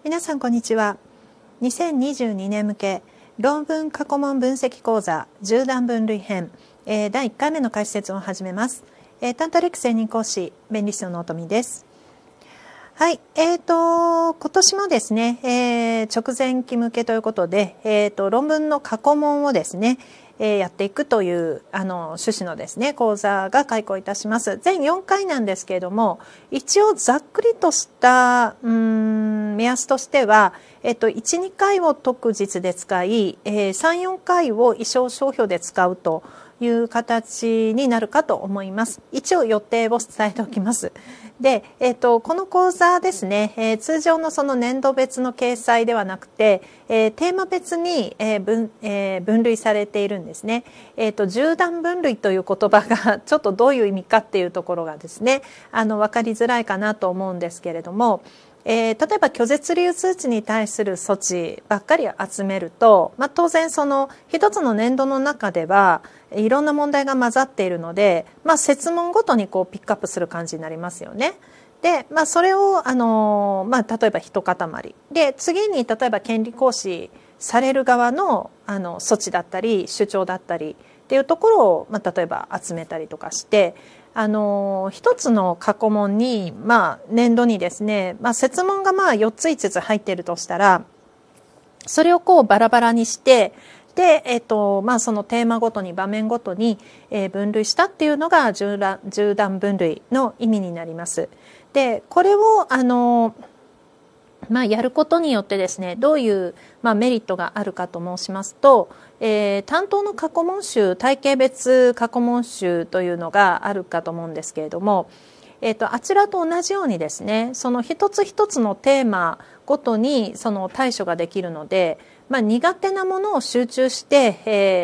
皆さんこんにちは。2022年向け論文過去問分析講座10段分類編、第1回目の解説を始めます。タンタレック専任講師弁理士の納富です。はい、今年もですね、直前期向けということで、論文の過去問をですね、やっていくという趣旨のですね講座が開講いたします。全4回なんですけれども、一応ざっくりとした目安としては、1、2回を特日で使い、3、4回を意匠商標で使うという形になるかと思います。一応予定を伝えておきます。で、この講座ですね、通常のその年度別の掲載ではなくて、テーマ別に、分類されているんですね。10段分類という言葉がちょっとどういう意味かっていうところがですね、分かりづらいかなと思うんですけれども、例えば拒絶流通知に対する措置ばっかり集めると、当然その一つの年度の中ではいろんな問題が混ざっているので、設問ごとにこうピックアップする感じになりますよね。で、それを例えば一塊で、次に例えば権利行使される側の措置だったり主張だったりっていうところを例えば集めたりとかして。一つの過去問に、年度にですね、設問が4つ5つ入っているとしたら、それをこうバラバラにして、で、そのテーマごとに場面ごとに、分類したっていうのが10段分類の意味になります。で、これをやることによってですね、どういう、メリットがあるかと申しますと、担当の過去問集、体系別過去問集というのがあるかと思うんですけれども、あちらと同じようにですね、その一つ一つのテーマごとにその対処ができるので、苦手なものを集中して、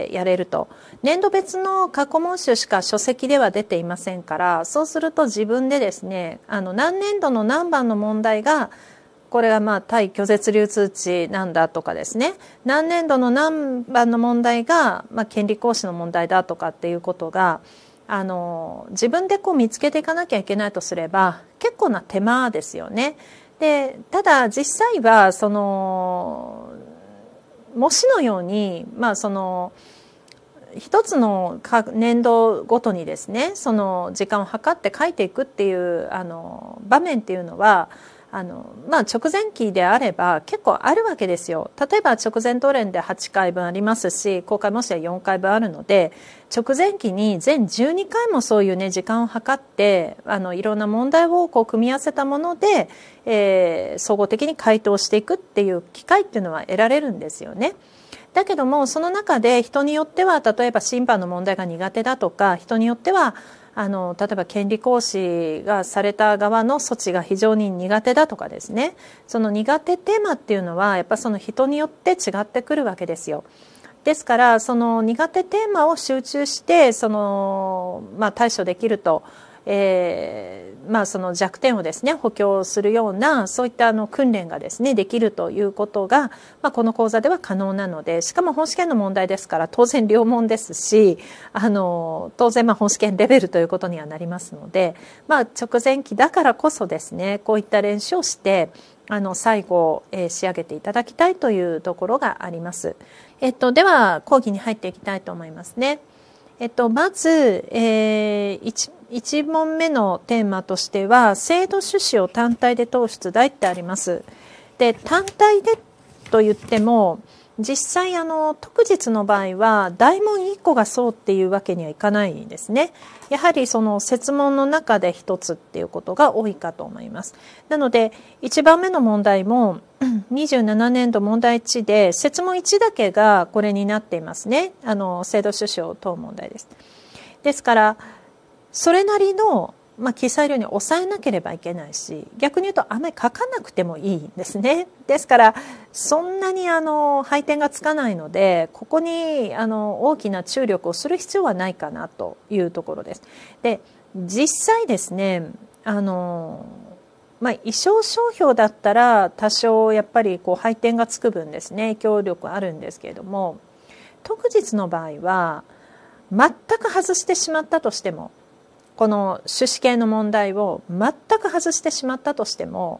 やれると。年度別の過去問集しか書籍では出ていませんから、そうすると自分でですね、何年度の何番の問題がこれが対拒絶流通知なんだとかですね、何年度の何番の問題が権利行使の問題だとかっていうことが自分でこう見つけていかなきゃいけないとすれば結構な手間ですよね。で、ただ実際はその模試のようにその一つの年度ごとにですね、その時間を計って書いていくっていう場面っていうのは直前期であれば結構あるわけですよ。例えば直前答練で8回分ありますし、公開模試は4回分あるので、直前期に全12回もそういうね時間を計っていろんな問題をこう組み合わせたもので、総合的に回答していくっていう機会っていうのは得られるんですよね。だけどもその中で人によっては例えば審判の問題が苦手だとか、人によっては例えば権利行使がされた側の措置が非常に苦手だとかですね、その苦手テーマっていうのはやっぱその人によって違ってくるわけですよ。ですからその苦手テーマを集中してその、対処できると、その弱点をですね補強するようなそういった訓練がですねできるということが、この講座では可能なので、しかも本試験の問題ですから当然両問ですし、当然本試験レベルということにはなりますので、直前期だからこそですねこういった練習をして最後、仕上げていただきたいというところがあります。では講義に入っていきたいと思いますね。まず、1問目のテーマとしては制度趣旨を単体で問う出題ってあります。で、単体でと言っても実際特日の場合は大問1個がそうっていうわけにはいかないんですね。やはりその設問の中で一つっていうことが多いかと思います。なので1番目の問題も27年度問題1で設問1だけがこれになっていますね。制度趣旨を問う問題です。ですからそれなりの記載量に抑えなければいけないし、逆に言うとあまり書かなくてもいいんですね。ですからそんなに配点がつかないので、ここに大きな注力をする必要はないかなというところです。で、実際ですね意匠商標だったら多少やっぱりこう配点がつく分ですね影響力あるんですけれども、特日の場合は全く外してしまったとしても、この趣旨系の問題を全く外してしまったとしても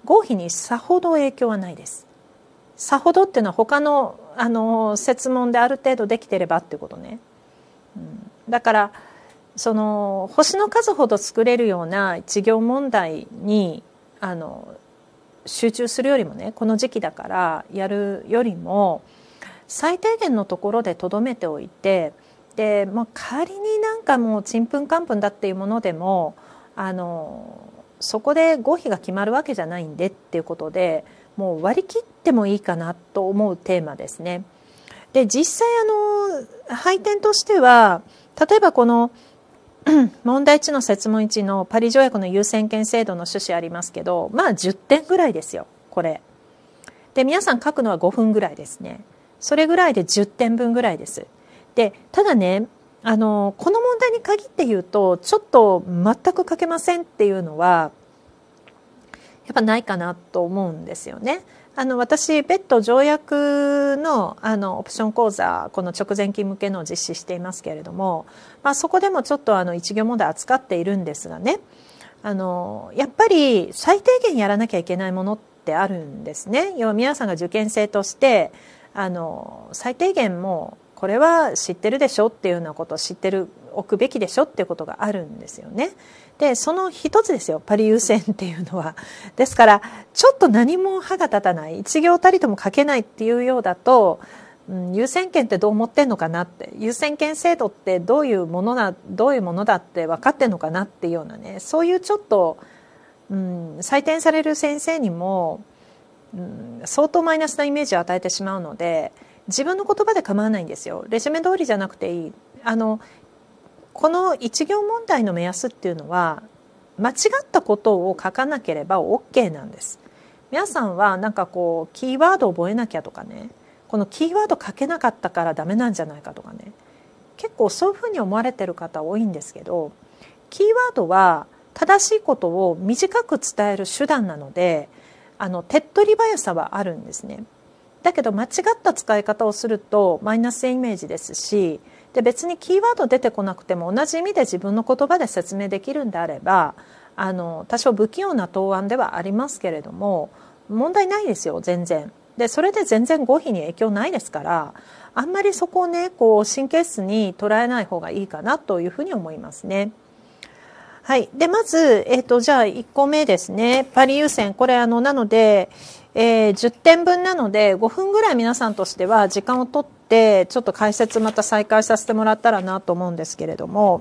合否にさほど影響はないです。さほどっていうのは他の設問である程度できてればっていうことね。だからその星の数ほど作れるような一行問題に集中するよりもね、この時期だからやるよりも最低限のところでとどめておいて、で、仮になんかもうちんぷんかんぷんだっていうものでもそこで合否が決まるわけじゃないんでっていうことで、もう割り切ってもいいかなと思うテーマですね。で、実際配点としては、例えばこの問題1の設問1のパリ条約の優先権制度の趣旨ありますけど、10点ぐらいですよ、これ。で、皆さん書くのは5分ぐらいですね。それぐらいで10点分ぐらいです。で、ただね、この問題に限って言うと、ちょっと全く書けませんっていうのは、やっぱないかなと思うんですよね。私、別途条約の、オプション講座、この直前期向けのを実施していますけれども、そこでもちょっと一行問題扱っているんですがね、やっぱり最低限やらなきゃいけないものってあるんですね。要は皆さんが受験生として、最低限もう、これは知ってるでしょっていうようなことを知っておくべきでしょっていうことがあるんですよね。で、その一つですよ、パリ優先っていうのは。ですから、ちょっと何も歯が立たない、一行たりとも書けないっていうようだと、優先権ってどう思ってんのかなって、優先権制度ってどういうものだって分かってんのかなっていうようなね、そういうちょっと、採点される先生にも、相当マイナスなイメージを与えてしまうので、自分の言葉で構わないんですよ。レジュメ通りじゃなくていい。この一行問題の目安っていうのは、間違ったことを書かなければ OK なんです。皆さんはなんかこうキーワードを覚えなきゃとかね、このキーワード書けなかったからダメなんじゃないかとかね、結構そういうふうに思われてる方多いんですけど、キーワードは正しいことを短く伝える手段なので、手っ取り早さはあるんですね。だけど間違った使い方をするとマイナスイメージですし、で別にキーワード出てこなくても同じ意味で自分の言葉で説明できるんであれば、多少不器用な答案ではありますけれども問題ないですよ、全然。でそれで全然合否に影響ないですから、あんまりそこをねこう神経質に捉えない方がいいかなというふうに思いますね。はい、でまず、じゃあ1個目ですね、パリ優先。これなので、10点分なので5分ぐらい皆さんとしては時間を取ってちょっと解説また再開させてもらったらなと思うんですけれども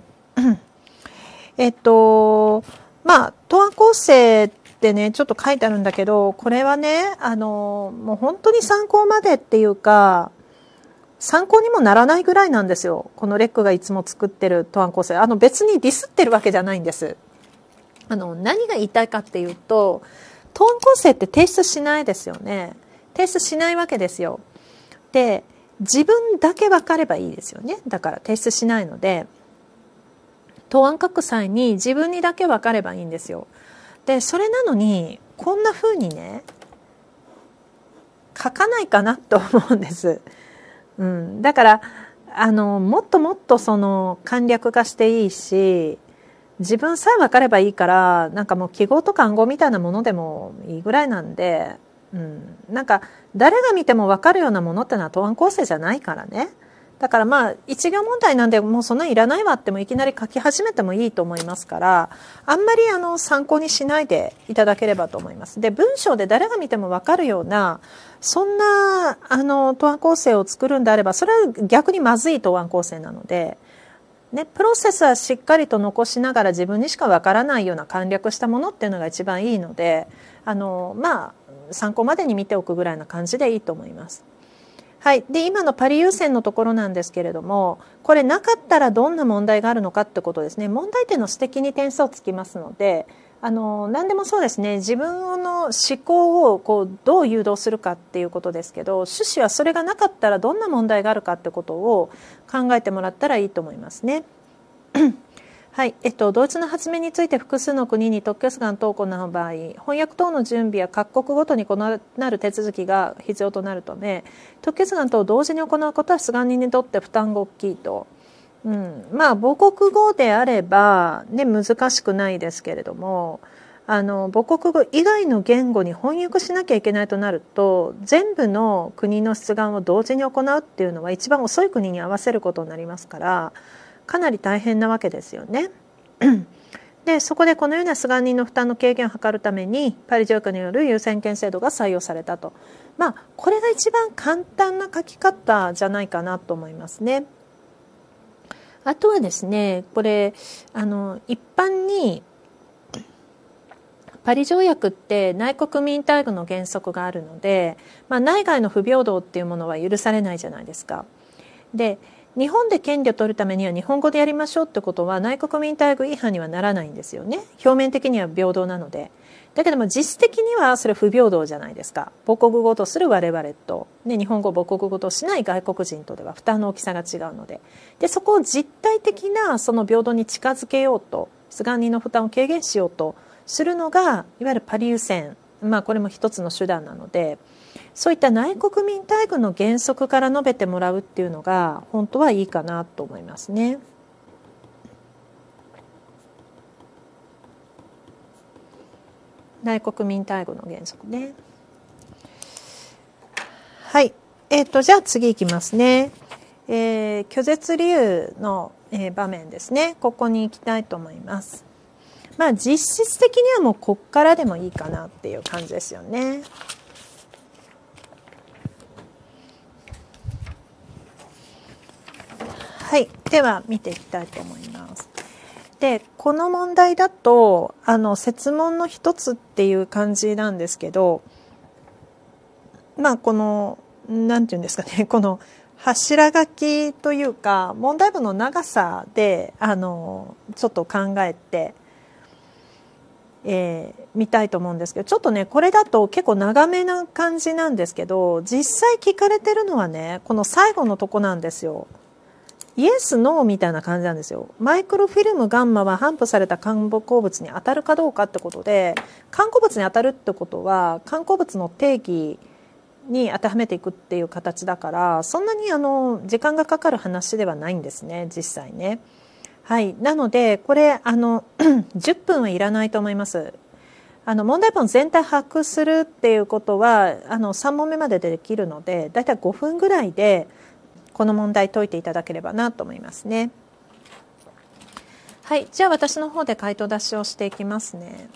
答案構成ってねちょっと書いてあるんだけど、これはねもう本当に参考までっていうか参考にもならないぐらいなんですよ、このレックがいつも作ってる答案構成。別にディスってるわけじゃないんです。何が言いたいかっていうと、答案構成って提出しないですよね。提出しないわけですよ。で、自分だけ分かればいいですよね。だから提出しないので、答案書く際に自分にだけ分かればいいんですよ。で、それなのに、こんな風にね、書かないかなと思うんです。だから、もっともっと簡略化していいし、自分さえ分かればいいから、なんかもう記号とか暗号みたいなものでもいいぐらいなんで、なんか誰が見ても分かるようなものってのは答案構成じゃないからね。だから一行問題なんでもうそんなにいらないわってもいきなり書き始めてもいいと思いますから、あんまり参考にしないでいただければと思います。で、文章で誰が見ても分かるようなそんな答案構成を作るんであれば、それは逆にまずい答案構成なので、ね、プロセスはしっかりと残しながら自分にしかわからないような簡略したものっていうのが一番いいので、参考までに見ておくぐらいな感じでいいと思います。はい、で今のパリ優先のところなんですけれども、これなかったらどんな問題があるのかってことですね。問題点の指摘に点数をつきますので、何でもそうですね、自分の思考をどう誘導するかっていうことですけど、趣旨はそれがなかったらどんな問題があるかってことを考えてもらったらいいと思いますね。はい、同一の発明について複数の国に特許出願等を行う場合、翻訳等の準備や各国ごとに異なる手続きが必要となるため、特許出願等を同時に行うことは出願人にとって負担が大きいと。母国語であれば、ね、難しくないですけれども、 母国語以外の言語に翻訳しなきゃいけないとなると、全部の国の出願を同時に行うっていうのは一番遅い国に合わせることになりますから、かなり大変なわけですよね。でそこでこのような出願人の負担の軽減を図るためにパリ条約による優先権制度が採用されたと、これが一番簡単な書き方じゃないかなと思いますね。あとはですね、これ一般にパリ条約って内国民待遇の原則があるので、内外の不平等っていうものは許されないじゃないですか。で日本で権利を取るためには日本語でやりましょうってことは内国民待遇違反にはならないんですよね。表面的には平等なので。だけども実質的にはそれ不平等じゃないですか。母国語とする我々と、日本語を母国語としない外国人とでは負担の大きさが違うので、そこを実体的なその平等に近づけようと、出願人の負担を軽減しようとするのがいわゆるパリ優先、これも一つの手段なので、そういった内国民待遇の原則から述べてもらうっていうのが本当はいいかなと思いますね。内国民待遇の原則ね。はい。じゃあ次いきますね。拒絶理由の、場面ですね。ここに行きたいと思います。実質的にはもうこっからでもいいかなっていう感じですよね。はい。では見ていきたいと思います。でこの問題だと設問の一つっていう感じなんですけど、このなんていうんですかね、この柱書きというか問題文の長さでちょっと考えて、見たいと思うんですけど、ちょっとねこれだと結構長めな感じなんですけど、実際聞かれてるのはねこの最後のとこなんですよ。イエス・ノーみたいな感じなんですよ。マイクロフィルムガンマは頒布された観光物に当たるかどうかってことで、観光物に当たるってことは観光物の定義に当てはめていくっていう形だから、そんなに時間がかかる話ではないんですね、実際ね。はい、なのでこれ10分はいらないと思います。問題文全体把握するっていうことは3問目までできるので、だいたい5分ぐらいでこの問題解いていただければなと思いますね。はい、じゃあ私の方で回答出しをしていきますね。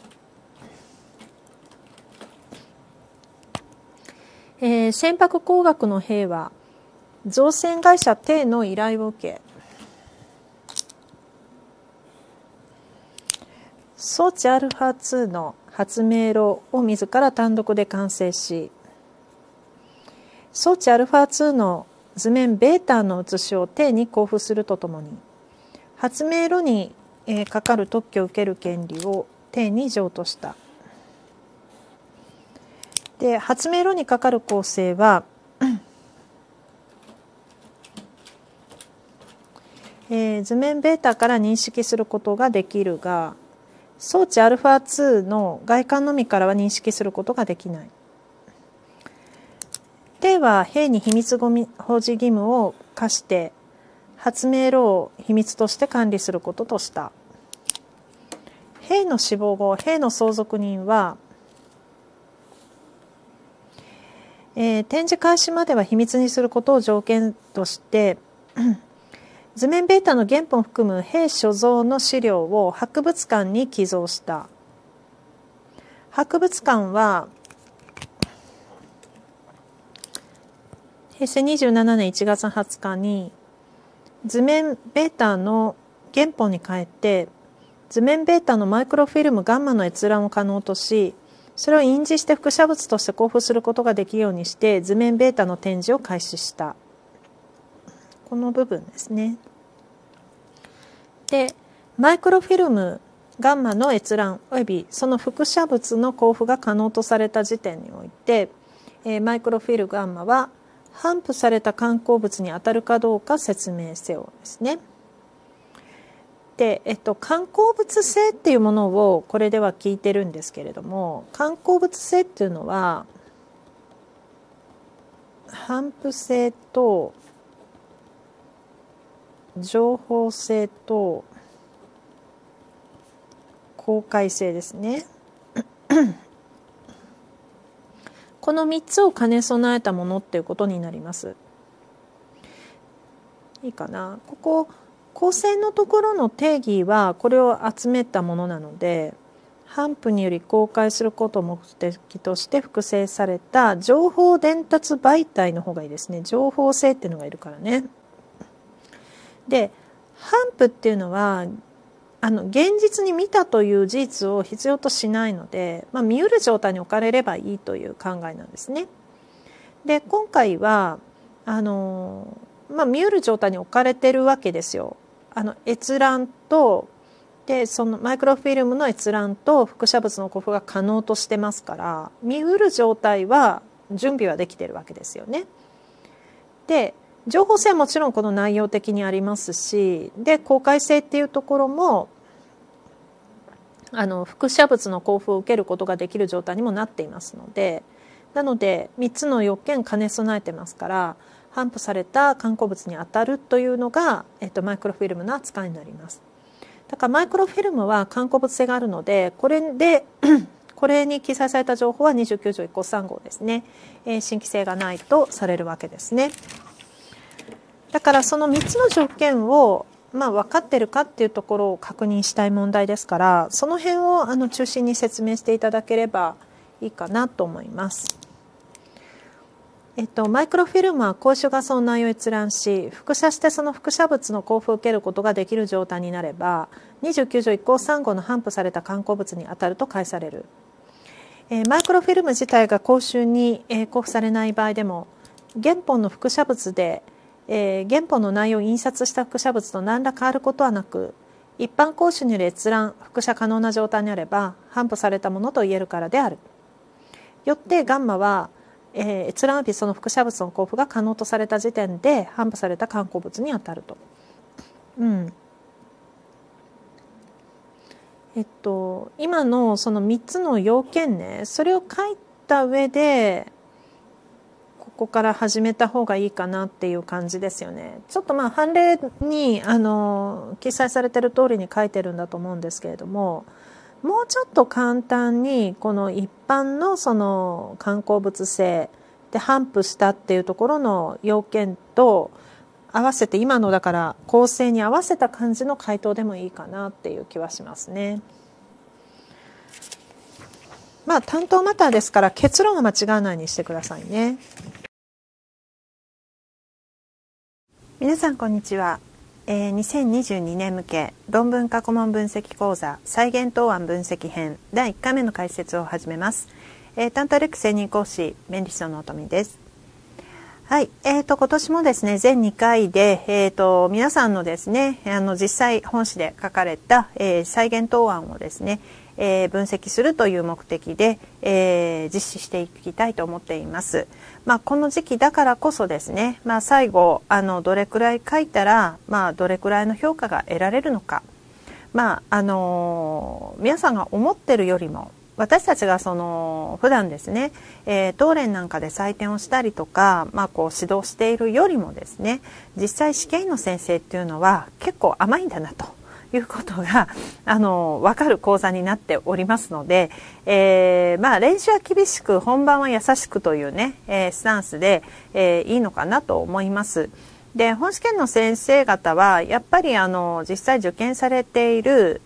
船舶工学の兵は造船会社Tの依頼を受け、装置 α2 の発明路を自ら単独で完成し、装置 α2 の図面ベータの写しをTに交付するとともに、発明路にかかる特許を受ける権利をTに譲渡した。で、発明路にかかる構成は図面ベータから認識することができるが、装置 α2 の外観のみからは認識することができない。T は兵に秘密保持義務を課して発明路を秘密として管理することとした。兵の死亡後、兵の相続人は、展示開始までは秘密にすることを条件として図面ベータの原本を含む兵所蔵の資料を博物館に寄贈した。博物館は平成27年1月20日に図面ベータの原本に変えて図面ベータのマイクロフィルムガンマの閲覧を可能とし、それを印字して複写物として交付することができるようにして図面ベータの展示を開始した。この部分ですね。で、マイクロフィルムガンマの閲覧およびその複写物の交付が可能とされた時点において、マイクロフィルムガンマは頒布された観光物に当たるかどうか説明せよですね。で、観光物性っていうものをこれでは聞いてるんですけれども、観光物性っていうのは頒布性と情報性と公開性ですね。 この3つを兼ね備えたものっていうことになります。いいかな。ここ構成のところの定義はこれを集めたものなので、頒布により公開することを目的として複製された情報伝達媒体の方がいいですね。情報性っていうのがいるからね。で、頒布っていうのは現実に見たという事実を必要としないので、見うる状態に置かれればいいという考えなんですね。で、今回は見うる状態に置かれてるわけですよ。閲覧とでそのマイクロフィルムの閲覧と複写物の交付が可能としてますから、見うる状態は準備はできてるわけですよね。で、情報性はもちろんこの内容的にありますし、で公開性っていうところも複写物の交付を受けることができる状態にもなっていますので、なので3つの要件兼ね備えてますから、頒布された刊行物に当たるというのが、マイクロフィルムの扱いになります。だからマイクロフィルムは刊行物性があるので、これに記載された情報は29条1項3号ですね、新規性がないとされるわけですね。だからその3つの条件を分かってるかっていうところを確認したい問題ですから、その辺を中心に説明していただければいいかなと思います。マイクロフィルムは公衆画像の内容を閲覧し、複写してその複写物の交付を受けることができる状態になれば、29条1項3号の頒布された刊行物に当たると解される。マイクロフィルム自体が公衆に交付されない場合でも、原本の複写物で原本の内容を印刷した複写物と何ら変わることはなく、一般公衆による閲覧・複写可能な状態にあれば頒布されたものと言えるからである。よってガンマは、閲覧及びその複写物の交付が可能とされた時点で頒布された刊行物にあたると。今のその3つの要件ね、それを書いた上でここから始めた方がいいかなっていう感じですよね。ちょっと判例に記載されてる通りに書いてるんだと思うんですけれども、もうちょっと簡単にこの一般のその刊行物性で頒布したっていうところの要件と合わせて、今のだから構成に合わせた感じの回答でもいいかなっていう気はしますね。担当マターですから結論は間違わないにしてくださいね。皆さんこんにちは。2022年向け論文過去問分析講座再現答案分析編第1回目の解説を始めます。担当レック専任講師弁理士の乙女です。はい、今年もですね全2回で、皆さんのですね実際本誌で書かれた、再現答案をですね、分析するという目的で、実施していきたいと思っています。この時期だからこそですね、最後どれくらい書いたら、どれくらいの評価が得られるのか、皆さんが思ってるよりも、私たちが普段ですね、当連なんかで採点をしたりとか、指導しているよりもですね、実際試験員の先生っていうのは結構甘いんだなということが分かる講座になっておりますので、練習は厳しく本番は優しくというね、スタンスで、いいのかなと思います。で、本試験の先生方はやっぱり実際受験されている、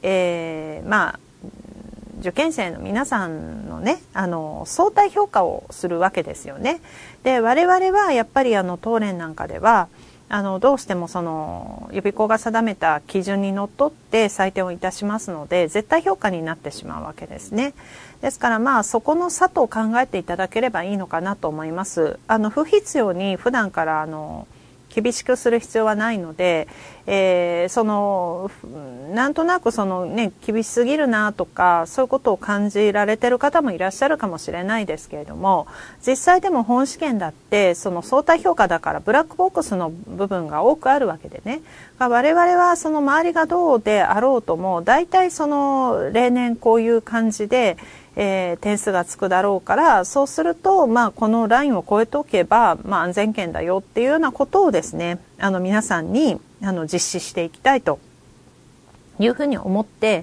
受験生の皆さんのね相対評価をするわけですよね。で、我々はやっぱり当連なんかではどうしてもその予備校が定めた基準にのっとって採点をいたしますので、絶対評価になってしまうわけですね。ですからそこの差と考えていただければいいのかなと思います。不必要に普段から厳しくする必要はないので、なんとなく厳しすぎるなとかそういうことを感じられている方もいらっしゃるかもしれないですけれども、実際でも本試験だってその相対評価だからブラックボックスの部分が多くあるわけでね、我々はその周りがどうであろうとも大体例年こういう感じで点数がつくだろうから、そうするとこのラインを超えておけば安全圏だよっていうようなことをですね皆さんに実施していきたいというふうに思って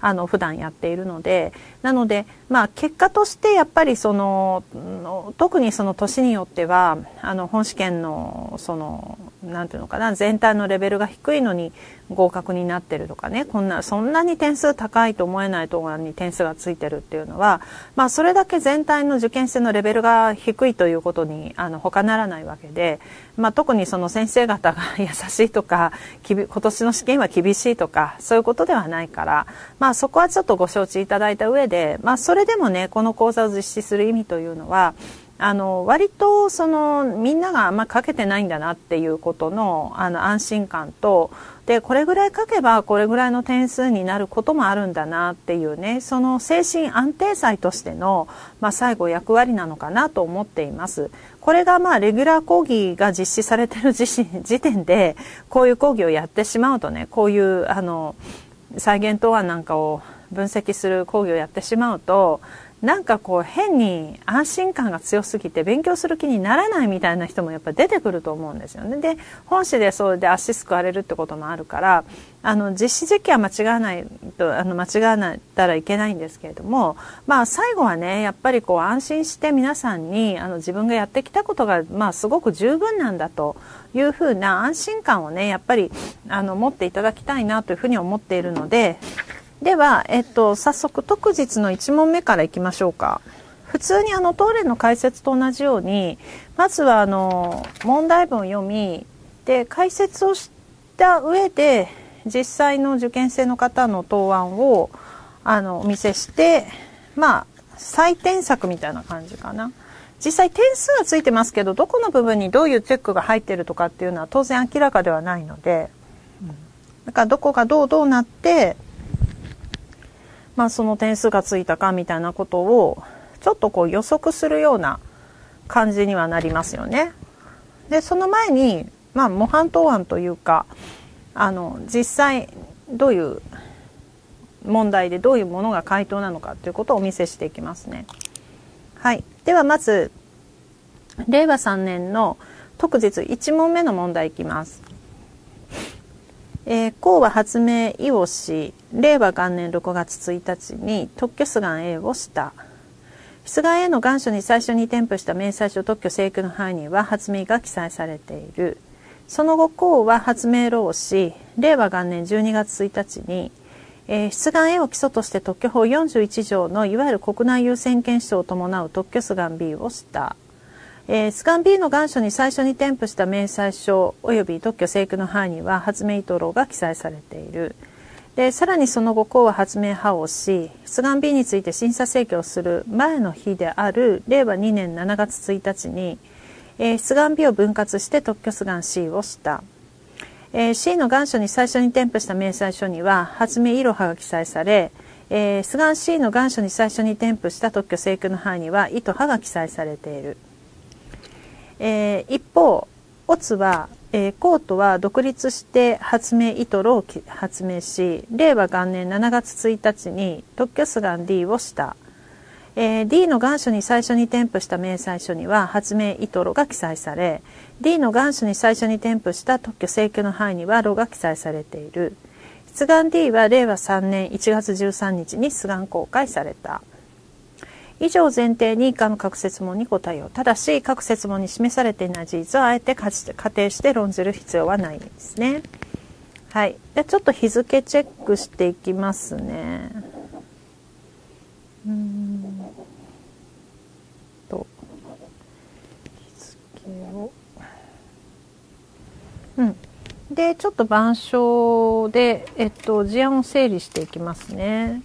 普段やっているので、なので、結果としてやっぱり特にその年によっては本試験のなんていうのかな、全体のレベルが低いのに合格になってるとかね、そんなに点数高いと思えないところに点数がついてるっていうのは、それだけ全体の受験生のレベルが低いということに他ならないわけで、特にその先生方が優しいとか今年の試験は厳しいとかそういうことではないから、そこはちょっとご承知いただいた上で、それでもね、この講座を実施する意味というのは割とみんながあんま書けてないんだなっていうことの安心感と、でこれぐらい書けばこれぐらいの点数になることもあるんだなっていうね、その精神安定剤としての、最後役割なのかなと思っています。これがレギュラー講義が実施されている時点でこういう講義をやってしまうとね、こういう再現答案なんかを分析する講義をやってしまうと、なんか変に安心感が強すぎて勉強する気にならないみたいな人もやっぱり出てくると思うんですよね。で本試でそれで足すくわれるってこともあるから、実施時期は間違わないと間違わないたらいけないんですけれども、最後はね、やっぱり安心して皆さんに自分がやってきたことがすごく十分なんだというふうな安心感をね、やっぱり持っていただきたいなというふうに思っているので、では、早速特日の1問目からいきましょうか。普通に当例の解説と同じように、まずは問題文を読みで解説をした上で実際の受験生の方の答案をお見せして、採点策みたいな感じかな。実際点数がついてますけど、どこの部分にどういうチェックが入っているとかっていうのは当然明らかではないので、だからどこがどうなってその点数がついたかみたいなことをちょっと予測するような感じにはなりますよね。でその前に、模範答案というか実際どういう問題でどういうものが回答なのかということをお見せしていきますね。はい、ではまず令和3年の特日1問目の問題いきます。項は発明意をし、令和元年6月1日に特許出願 A をした。出願 A の願書に最初に添付した明細書特許請求の範囲には発明が記載されている。その後項は発明漏をし、令和元年12月1日に、出願 A を基礎として特許法41条のいわゆる国内優先権証を伴う特許出願 B をした。出願 B の願書に最初に添付した明細書及び特許請求の範囲には発明意図漏が記載されている。でさらにその後項は発明派をし、出願 B について審査請求をする前の日である令和2年7月1日に、出願 B を分割して特許出願 C をした。C の願書に最初に添付した明細書には発明意図派が記載され、出願 C の願書に最初に添付した特許請求の範囲には意図派が記載されている。一方、オツは、コートは独立して発明意図漏を発明し、令和元年7月1日に特許出願 D をした。D の願書に最初に添付した明細書には発明意図漏が記載され、D の願書に最初に添付した特許請求の範囲には漏が記載されている。出願 D は令和3年1月13日に出願公開された。以上を前提に以下の各設問に答えよう。ただし各設問に示されていない事実をあえて仮定して論ずる必要はないですね。はい。でちょっと日付チェックしていきますね。日付を。でちょっと板書で事案を整理していきますね。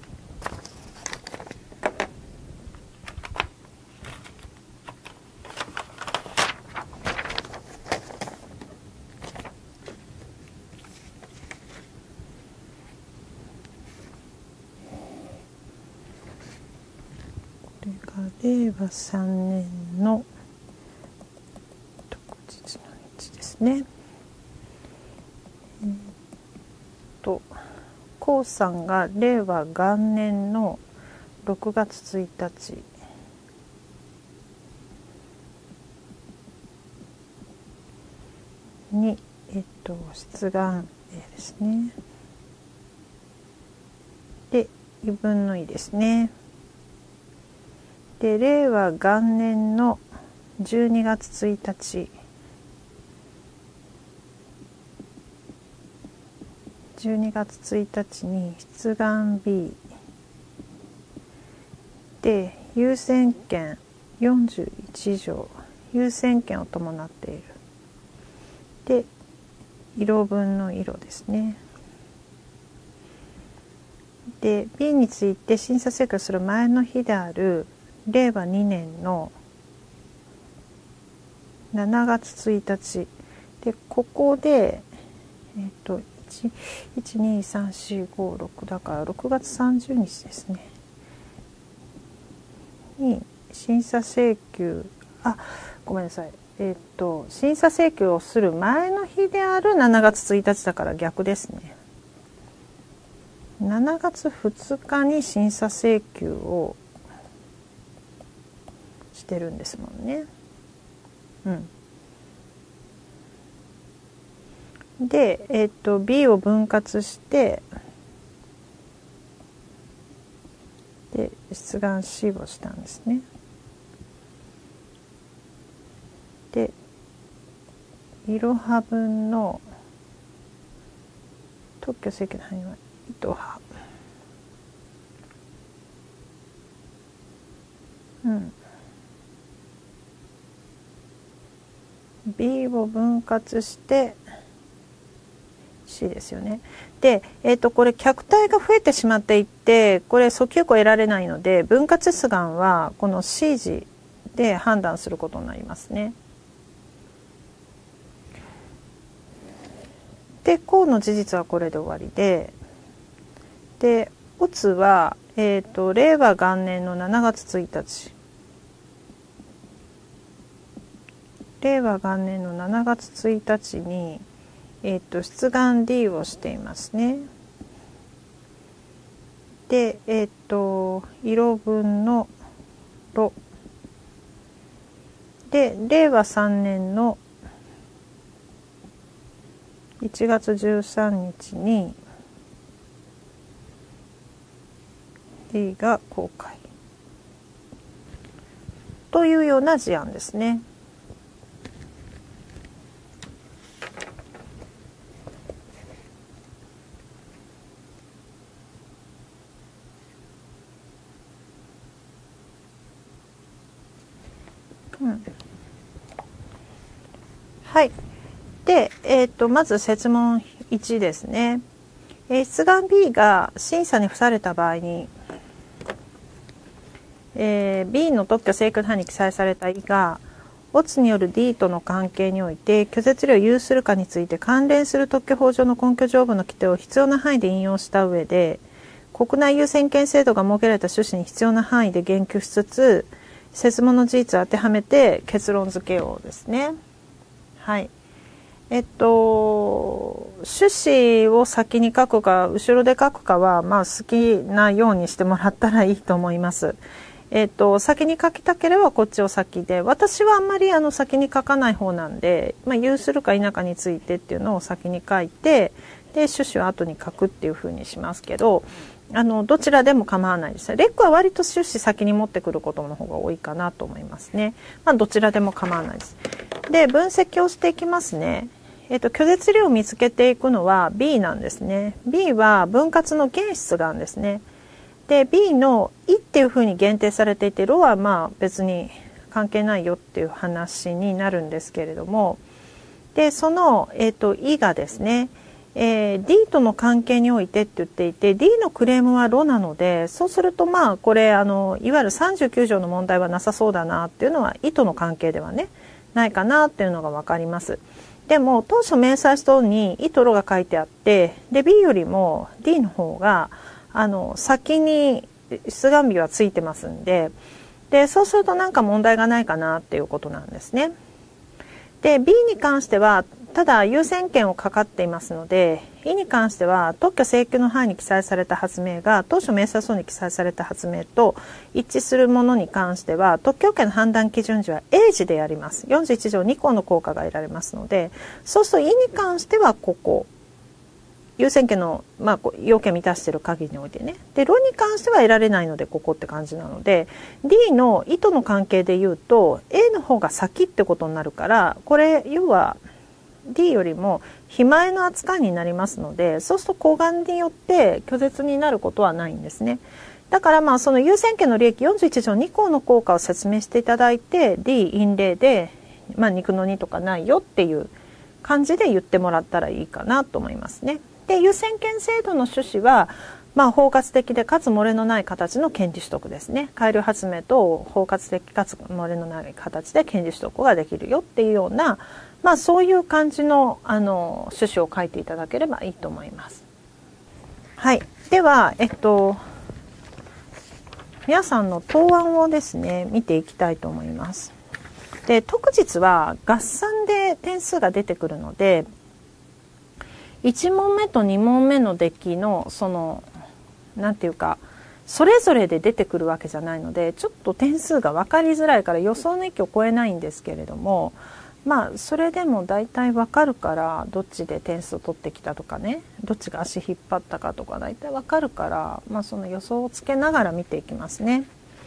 令和3年の特日の日ですね。黄さんが令和元年の6月1日に、出願 A ですね。 2分の2ですね。で令和元年の12月1日12月1日に出願 B で優先権41条優先権を伴っている。で色分の色ですね。で B について審査請求する前の日である令和2年の7月1日でここで12345だから6月30日ですねに審査請求ごめんなさい審査請求をする前の日である7月1日だから逆ですね。7月2日に審査請求をしてるんですもんね。で、B を分割してで出願 C をしたんですね。でいろは分の特許請求の範囲は糸はB を分割して C ですよね。で、これ客体が増えてしまっていってこれ訴求庫得られないので分割出願はこの C 字で判断することになりますね。で項の事実はこれで終わりでオツは、令和元年の7月1日令和元年の7月1日に、出願 D をしていますね。で、色分のロで令和3年の1月13日に D が公開というような事案ですね。はい。で、まず設問1ですね。出願 B が審査に付された場合に、B の特許請求範に記載された意が、オツによる D との関係において、拒絶料を有するかについて関連する特許法上の根拠条文の規定を必要な範囲で引用した上で、国内優先権制度が設けられた趣旨に必要な範囲で言及しつつ、設問の事実を当てはめて結論付けようですね。はい。趣旨を先に書くか後ろで書くかは、好きなようにしてもらったらいいと思います。先に書きたければこっちを先で、私はあんまり先に書かない方なんで、有するか否かについてっていうのを先に書いて、で趣旨を後に書くっていう風にしますけど、どちらでも構わないです。レックは割と趣旨先に持ってくることの方が多いかなと思いますね。どちらでも構わないです。で、分析をしていきますね。拒絶量を見つけていくのは B なんですね。B は分割の原出願ですね。で、B の「い」っていうふうに限定されていて、ロは別に関係ないよっていう話になるんですけれども、で、その、いがですね、D との関係においてって言っていて、D のクレームはロなので、そうするとこれいわゆる39条の問題はなさそうだなっていうのは、いとの関係ではね、ないかなっていうのが分かります。でも当初明細書に「い」と「ろ」が書いてあって、で B よりも D の方が先に出願日はついてますんで、そうするとなんか問題がないかなっていうことなんですね。で B に関してはただ優先権をかかっていますので、いに関しては特許請求の範囲に記載された発明が当初明細書に記載された発明と一致するものに関しては、特許権の判断基準時は英字でやります。41条2項の効果が得られますので、そうするといに関してはここ優先権の、要件満たしている限りにおいてね。で、ロに関しては得られないのでここって感じなので、 D の意図の関係で言うと A の方が先ってことになるから、これ要は D よりも非前の扱いになりますので、そうすると睾丸によって拒絶になることはないんですね。だからその優先権の利益41条2項の効果を説明していただいて、 D 因例で、肉の2とかないよっていう感じで言ってもらったらいいかなと思いますね。で、優先権制度の趣旨は、包括的でかつ漏れのない形の権利取得ですね。改良発明と包括的かつ漏れのない形で権利取得ができるよっていうような、そういう感じの趣旨を書いていただければいいと思います。はい。では、皆さんの答案をですね、見ていきたいと思います。で、特日は合算で点数が出てくるので、1問目と2問目の出来のなんていうか、それぞれで出てくるわけじゃないので、ちょっと点数が分かりづらいから予想の域を超えないんですけれども、それでも大体分かるから、どっちで点数を取ってきたとかね、どっちが足引っ張ったかとか大体分かるから、その予想をつけながら見ていきますね。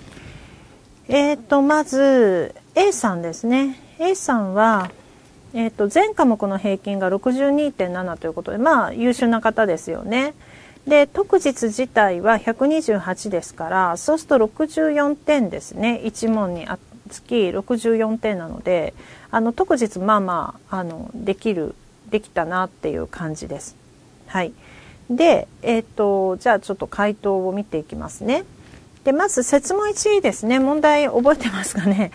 まず A さんですね。A さんは、全科目の平均が 62.7 ということで、優秀な方ですよね。で、特日自体は128ですから、そうすると64点ですね。1問につき64点なので、特日できたなっていう感じです。はい。で、じゃあちょっと回答を見ていきますね。で、まず設問1ですね。問題覚えてますかね。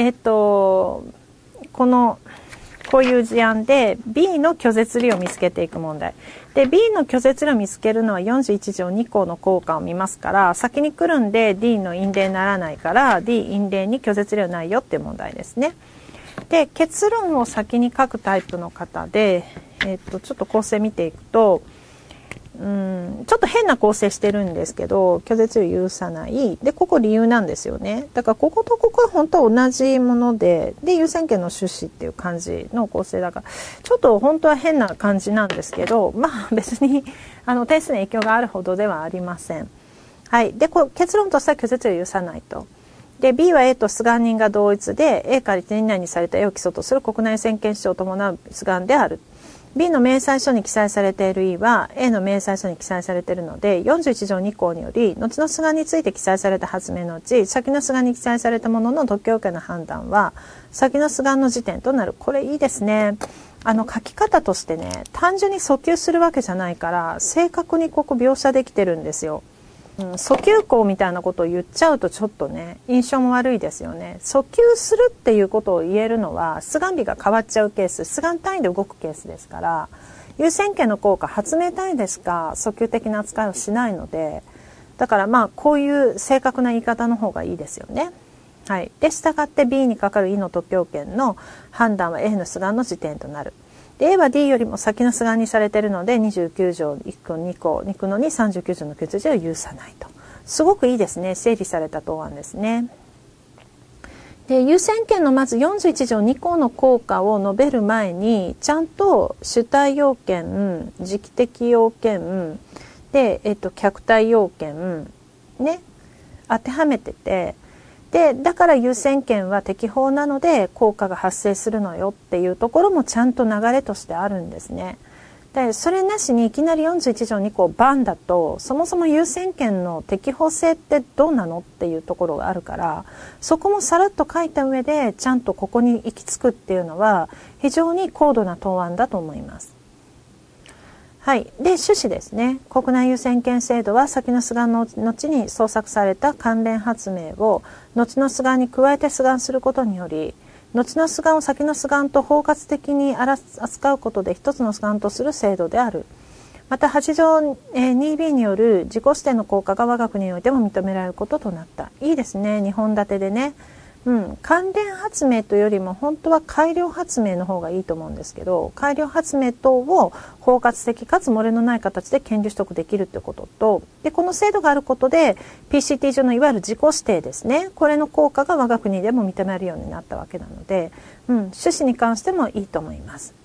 こういう事案で B の拒絶理を見つけていく問題で、 B の拒絶理を見つけるのは41条2項の効果を見ますから、先に来るんで D の因例にならないから D 因例に拒絶理はないよっていう問題ですね。で、結論を先に書くタイプの方で、ちょっと構成見ていくと、ちょっと変な構成してるんですけど、拒絶を許さない。で、ここ理由なんですよね。だからこことここは本当は同じもので、優先権の趣旨っていう感じの構成だから、ちょっと本当は変な感じなんですけど、別に点数に影響があるほどではありません。はい。で、結論としては拒絶を許さないと。で、B は A と出願人が同一で、A から1年以内にされた A を基礎とする国内専権主張を伴う出願である。B の明細書に記載されている E は A の明細書に記載されているので、41条2項により後の出願について記載された発明のうち、先の出願に記載されたものの特許権の判断は先の出願の時点となる。これいいですね。書き方としてね、単純に訴求するわけじゃないから正確にここ描写できてるんですよ。訴求項みたいなことを言っちゃうとちょっとね、印象も悪いですよね。訴求するっていうことを言えるのは出願日が変わっちゃうケース、出願単位で動くケースですから、優先権の効果発明単位でしか訴求的な扱いをしないので、だからこういう正確な言い方の方がいいですよね。はい。で、従って B にかかる E の特許権の判断は A の出願の時点となる。で、A は D よりも先の出願にされているので、29条1項2項2のに39条の欠如を許さないと。すごくいいですね。整理された答案ですね。で、優先権のまず41条2項の効果を述べる前に、ちゃんと主体要件、時期的要件、で、客体要件、ね、当てはめてて、で、だから優先権は適法なので効果が発生するのよっていうところもちゃんと流れとしてあるんですね。で、それなしにいきなり41条2項バンだと、そもそも優先権の適法性ってどうなのっていうところがあるから、そこもさらっと書いた上でちゃんとここに行き着くっていうのは非常に高度な答案だと思います。はい。で、趣旨ですね。国内優先権制度は先の出願の後に創作された関連発明を後の出願に加えて出願することにより、後の出願を先の出願と包括的に扱うことで一つの出願とする制度である。また8条 2B による自己指定の効果が我が国においても認められることとなった。いいですね。2本立てでね。関連発明というよりも本当は改良発明の方がいいと思うんですけど、改良発明等を包括的かつ漏れのない形で権利取得できるということと、でこの制度があることで PCT 上のいわゆる自己指定ですね、これの効果が我が国でも認められるようになったわけなので、趣旨に関してもいいと思います。